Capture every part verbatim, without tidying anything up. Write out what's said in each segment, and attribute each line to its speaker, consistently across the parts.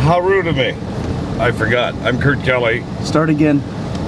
Speaker 1: How rude of me. I forgot. I'm Kurt Kelly.
Speaker 2: Start again.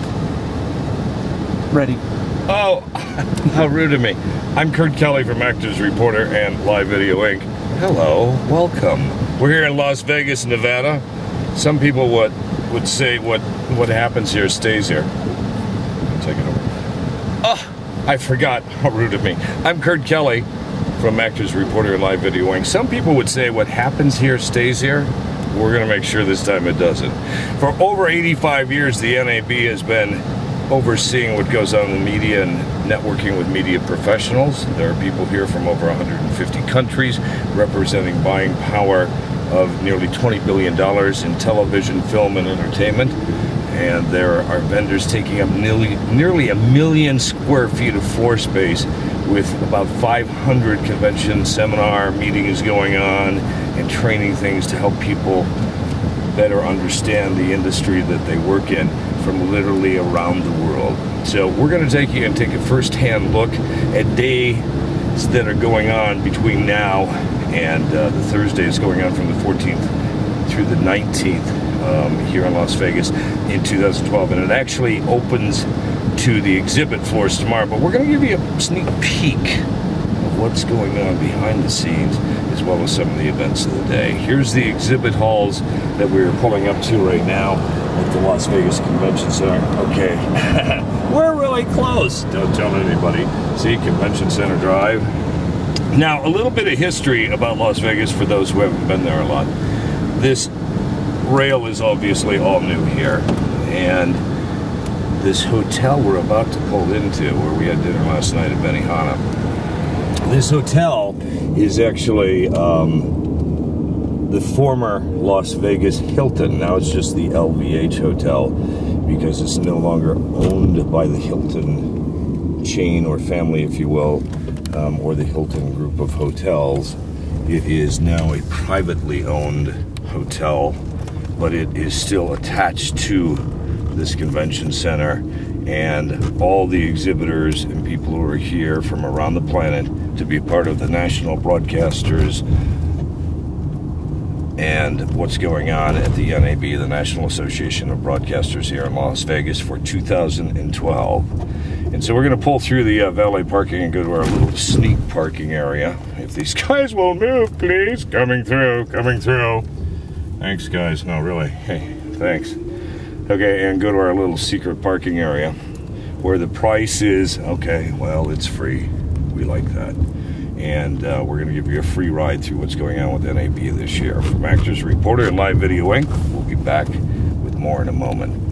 Speaker 2: Ready.
Speaker 1: Oh, how rude of me. I'm Kurt Kelly from Actors Reporter and Live Video Incorporated. Hello, welcome. We're here in Las Vegas, Nevada. Some people would, would say what, what happens here stays here. Take it over. Oh, I forgot. How rude of me. I'm Kurt Kelly from Actors Reporter and Live Video Incorporated. Some people would say what happens here stays here. We're going to make sure this time it doesn't. For over eighty-five years, the N A B has been overseeing what goes on in the media and networking with media professionals. There are people here from over one hundred fifty countries representing buying power of nearly twenty billion dollars in television, film, and entertainment. And there are vendors taking up nearly, nearly a million square feet of floor space with about five hundred convention seminar meetings going on and training things to help people better understand the industry that they work in from literally around the world. So we're going to take you and take a first-hand look at days that are going on between now and uh, the Thursdays going on from the fourteenth through the nineteenth um, here in Las Vegas in two thousand twelve. And it actually opens to the exhibit floors tomorrow, but we're going to give you a sneak peek of what's going on behind the scenes as well as some of the events of the day. Here's the exhibit halls that we're pulling up to right now at the Las Vegas Convention Center. Okay, we're really close. Don't tell anybody. See, Convention Center Drive. Now, a little bit of history about Las Vegas for those who haven't been there a lot. This rail is obviously all new here, and this hotel we're about to pull into, where we had dinner last night at Benihana, this hotel is actually um, the former Las Vegas Hilton. Now it's just the L V H Hotel because it's no longer owned by the Hilton chain or family, if you will, um, or the Hilton group of hotels. It is now a privately owned hotel, but it is still attached to this convention center, and all the exhibitors and people who are here from around the planet to be part of the national broadcasters and what's going on at the N A B, the National Association of Broadcasters here in Las Vegas for two thousand twelve. And so we're going to pull through the uh, valet parking and go to our little sneak parking area. If these guys will move, please. Coming through, coming through. Thanks, guys. No, really. Hey, thanks. Okay, and go to our little secret parking area where the price is, okay, well, it's free. We like that. And uh, we're going to give you a free ride through what's going on with N A B this year. From Actors Reporter and Live Video Incorporated, we'll be back with more in a moment.